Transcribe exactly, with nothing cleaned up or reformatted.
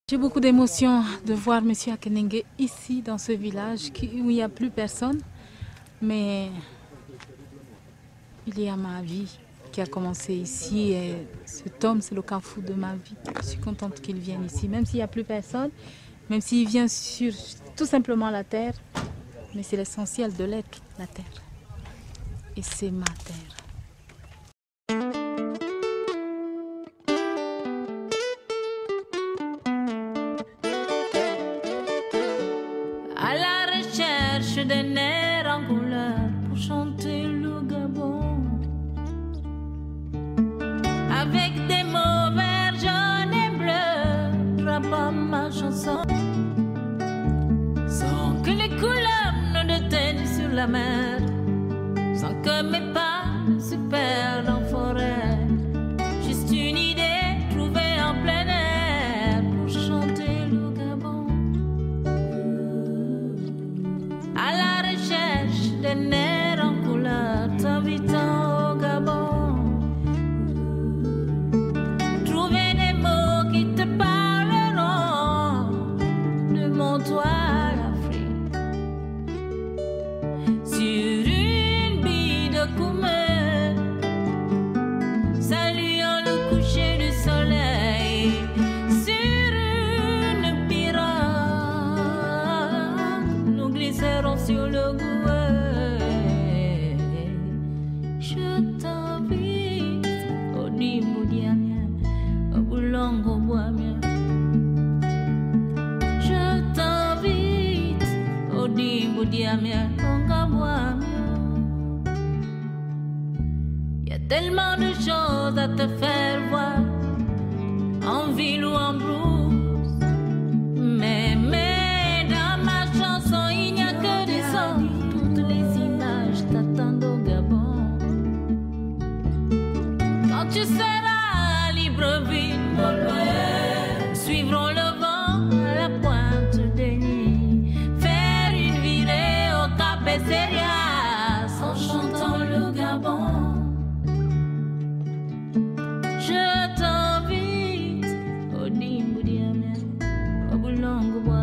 J'ai beaucoup d'émotion de voir M. Akenenge ici, dans ce village qui, où il n'y a plus personne. Mais il y a ma vie qui a commencé ici et cet homme, c'est le carrefour de ma vie. Je suis contente qu'il vienne ici, même s'il n'y a plus personne, même s'il vient sur tout simplement la terre. Mais c'est l'essentiel de l'être, la terre. Et c'est ma terre. À la recherche des nerfs en couleur pour chanter le Gabon. Avec des mots verts, jaunes et bleus, drapant ma chanson. Sans que les couleurs ne déteignent sur la mer, sans que mes pas ne se perdent en forêt. Juste une idée trouvée en plein air pour chanter le Gabon. À la recherche des nerfs en couleur, t'habitant au Gabon. Trouver des mots qui te parleront de mon toit l'Afrique. Sur une bille de Koumé, saluant le coucher du soleil. Sur une pirogue, nous glisserons sur le gouet. Je t'invite au Dimoudiamien, au Boulongo Boamien. Je t'invite au Dimoudiamien, au Gabouamien. Y a tellement de choses à te faire voir, en ville ou en brousse. Mais, mais dans ma chanson, il n'y a que des sons. Toutes les images t'attendent au Gabon. Quand tu seras à Libreville, suivrons le vent à la pointe des nuits. Faire une virée au Cap Esserias en chantant le Gabon. Je t'invite au Dimoudiamien, au Boulongo Boamien.